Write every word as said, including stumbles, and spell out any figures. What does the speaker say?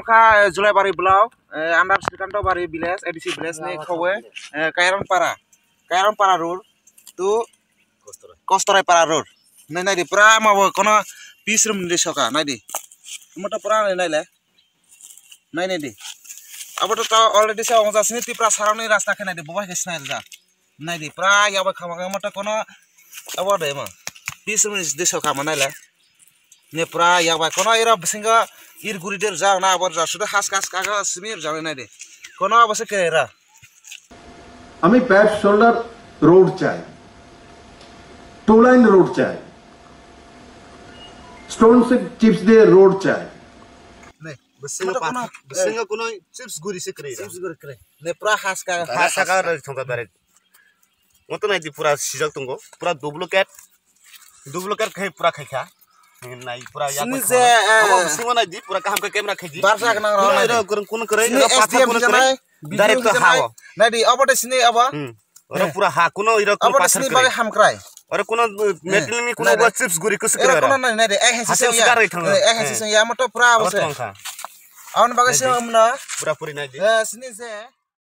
ka Julai Bari Blau, Andar Srikanto Bari Village, A D C Village ni Kowe, Kairon Para, Kairon Para Road, tu Kostorai Para Road. Nai nai di pra mau kono piece room di soka nai di. Moto pra nai le. Nai nai di. Abo to already sa ongsa sini ti pra sarani rasta ke nai di bawah ke snai da. Nai di pra ya ba khama moto kono abo de ma. Piece room di soka ma nai le. Ne pra ya ba kono ira singa ir guri der jang na abo ja sudah has kas kaga smir jang nai di. Kono abo se ke ra. আমি patch shoulder road চাই, two line road চাই, stone chips দিয়ে road চাই। নে বসিংga kono bsinga kono chips guri se kre chips guri kre ne pra has ka has ka ra thongka bare moto nai di pura sijak tongo pura duplicate duplicate khai pura khaikha nai pura ya ni se abo bsinga nai di pura kaham ka camera khaiji barsa ka nang ro nai ro kun kare ro patha kun kare direct to hawo nai di abo de sini abo ora pura ha kuno iro kun patha sini bage ham krai ora kuno metal mi kuno ba chips guri kus kre kuno nai nai de eh hesi se ya eh hesi se ya moto pura abo se awan bage se amna pura puri nai di sini se